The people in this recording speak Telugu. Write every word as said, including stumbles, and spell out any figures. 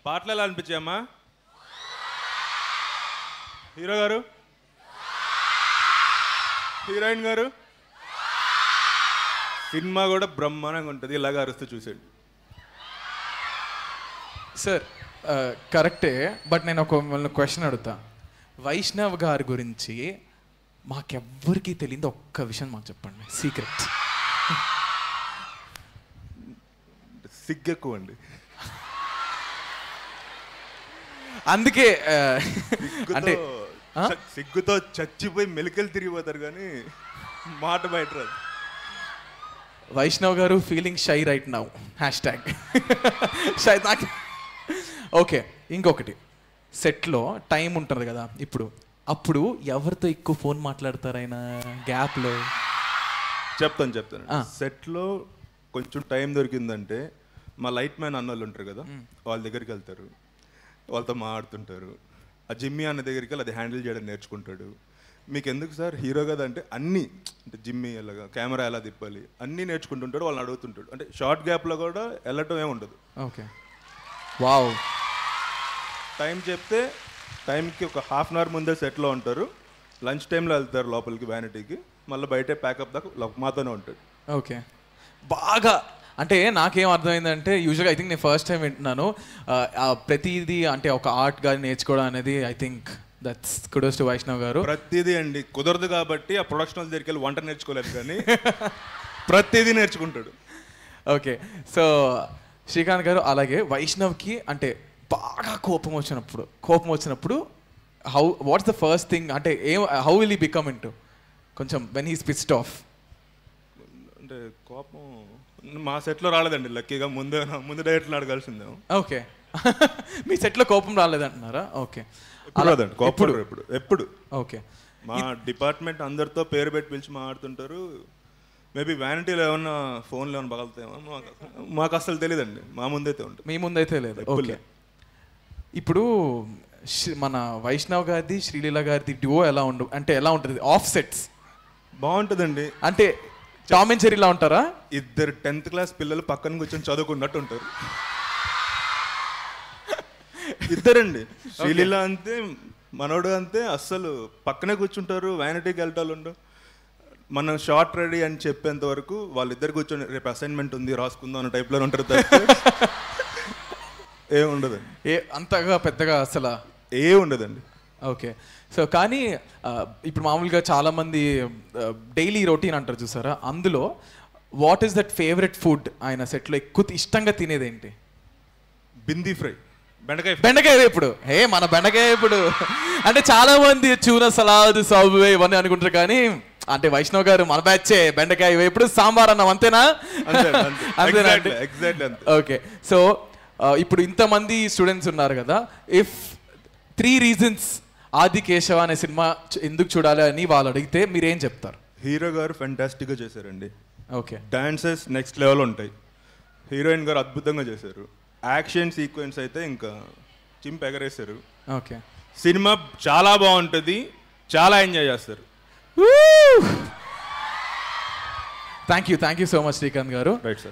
పాటలు ఎలా అనిపించాయమ్మా? Hero garu, heroine garu, cinema కూడా బ్రహ్మాండంగా ఉంటుంది. ఇలాగ అరుస్తూ చూసాడు సార్. కరెక్టే, బట్ నేను ఒక క్వశ్చన్ అడుగుతా. వైష్ణవ్ గారి గురించి మాకెవ్వరికి తెలియదు ఒక్క విషయం మాకు చెప్పండి, సీక్రెట్. సిగ్గెక్కువ అండి, అందుకే అంటే సిగ్గుతో చచ్చిపోయి మెలికలు తిరిగిపోతారు కానీ మాట బయట రాదు. Vaishnav garu feeling shy right now, hashtag shy. నాకు ఓకే, ఇంకొకటి, సెట్లో టైం ఉంటుంది కదా ఇప్పుడు, అప్పుడు ఎవరితో ఎక్కువ ఫోన్ మాట్లాడతారు ఆయన గ్యాప్లో? చెప్తాను చెప్తాను సెట్లో కొంచెం టైం దొరికిందంటే మా లైట్ మ్యాన్ అన్న వాళ్ళు ఉంటారు కదా, వాళ్ళ దగ్గరికి వెళ్తారు, వాళ్ళతో మాట్లాడుతుంటారు. ఆ జిమ్మీ అన్న దగ్గరికి వెళ్ళి అది హ్యాండిల్ చేయడం నేర్చుకుంటాడు. మీకు ఎందుకు సార్ హీరో కదా అంటే అన్నీ, అంటే జిమ్మీ ఎలాగా కెమెరా ఎలా తిప్పాలి అన్నీ నేర్చుకుంటుంటాడు, వాళ్ళని అడుగుతుంటాడు. అంటే షార్ట్ గ్యాప్లో కూడా వెళ్ళటం ఏమి ఉండదు. Okay, wow. టైం చెప్తే టైంకి ఒక హాఫ్ అన్ అవర్ ముందే సెట్లో ఉంటారు, లంచ్ టైంలో వెళ్తారు లోపలికి వ్యానిటీకి, మళ్ళీ బయటే ప్యాకప్ దాకా మాతోనే ఉంటాడు. ఓకే, బాగా. అంటే నాకేం అర్థమైందంటే, యూజువల్గా ఐ థింక్ నేను ఫస్ట్ టైం వింటున్నాను ప్రతిదీ అంటే ఒక ఆర్ట్ కానీ నేర్చుకోవడం అనేది. I think that's kudos to Vaishnav garu. ప్రతిదీ అండి కుదరదు కాబట్టి ఆ ప్రొడక్షన్ వాళ్ళ దగ్గరికి వెళ్ళి వంట నేర్చుకోలేదు కానీ ప్రతిదీ నేర్చుకుంటాడు. ఓకే, సో శ్రీకాంత్ గారు, అలాగే వైష్ణవ్కి అంటే బాగా కోపం వచ్చినప్పుడు కోపం వచ్చినప్పుడు how what's the first thing, అంటే ఏం how will he become into కొంచెం వెన్ హీస్ పిస్డ్ ఆఫ్? అంటే కోపం మా సెట్లో రాలేదండి, లక్కీగా ముందే ముందు డైరెక్ట్లో అడగాల్సిందే. ఓకే, మీ సెట్లో కోపం రాలేదంటున్నారా? ఓకే, రాదండి కోపం ఎప్పుడు ఎప్పుడు ఓకే. మా డిపార్ట్మెంట్ అందరితో పేరు పెట్టి పిలిచి మాట్లాడుతుంటారు. మేబీ వ్యానిటీలో ఏమన్నా ఫోన్లో ఏమన్నా పగలుతాయేమో మాకు మాకు అసలు తెలియదండి, మా ముందైతే ఉంటుంది. మీ ముందైతే లేదు. ఓకే, ఇప్పుడు మన వైష్ణవ్ గారిది శ్రీలీల గారిది డ్యూయో ఎలా ఉండు అంటే ఎలా ఉంటుంది? ఆఫ్ సెట్స్ బాగుంటుందండి. అంటే టామ్ అండ్ జెర్రీలా ఉంటారా? ఇద్దరు టెన్త్ క్లాస్ పిల్లలు పక్కన కూర్చొని చదువుకున్నట్టు ఉంటారు ఇద్దరండి. శ్రీలీల అంతే, మనోడు అంతే, అస్సలు పక్కనే కూర్చుంటారు, వ్యానిటీకి వెళ్ళటాలు ఉండవు. మనం షార్ట్ రెడీ అని చెప్పేంత వరకు వాళ్ళిద్దరు కూర్చొని రేపు అసైన్మెంట్ ఉంది రాసుకుందాం అన్న టైప్లో ఉంటారు. ఏ ఉండదండి, ఏ అంతగా పెద్దగా అసలు ఏ ఉండదండి. ఓకే, సో కానీ ఇప్పుడు మామూలుగా చాలామంది డైలీ రొటీన్ అంటారు చూసారా, అందులో what is that favourite food ఆయన సెట్లో ఎక్కువ ఇష్టంగా తినేది ఏంటి? బిందీ ఫ్రై, బెండకాయ బెండకాయ వేపుడు. ఏ మన బెండకాయ వేపుడు అంటే చాలా మంది చూన సలాద్ సబ్వే ఇవన్నీ అనుకుంటారు, కానీ అంటే వైష్ణవ్ గారు మన బ్యాచే బెండకాయ వేపుడు సాంబార్ అన్నం అంతేనా? ఓకే, సో ఇప్పుడు ఇంతమంది స్టూడెంట్స్ ఉన్నారు కదా, ఇఫ్ త్రీ రీజన్స్ ఆదికేశవ అనే సినిమా ఎందుకు చూడాలి అని వాళ్ళు అడిగితే మీరేం చెప్తారు? హీరో గారు ఫెంటాస్టిక్గా చేశారండి. ఓకే, డాన్సెస్ నెక్స్ట్ లెవెల్ ఉంటాయి. హీరోయిన్ గారు అద్భుతంగా చేశారు. యాక్షన్ సీక్వెన్స్ అయితే ఇంకా చింప్ ఎగరేశారు. ఓకే, సినిమా చాలా బాగుంటుంది, చాలా ఎంజాయ్ చేస్తారు. Thank you thank you so much Srikanth garu. Right sir.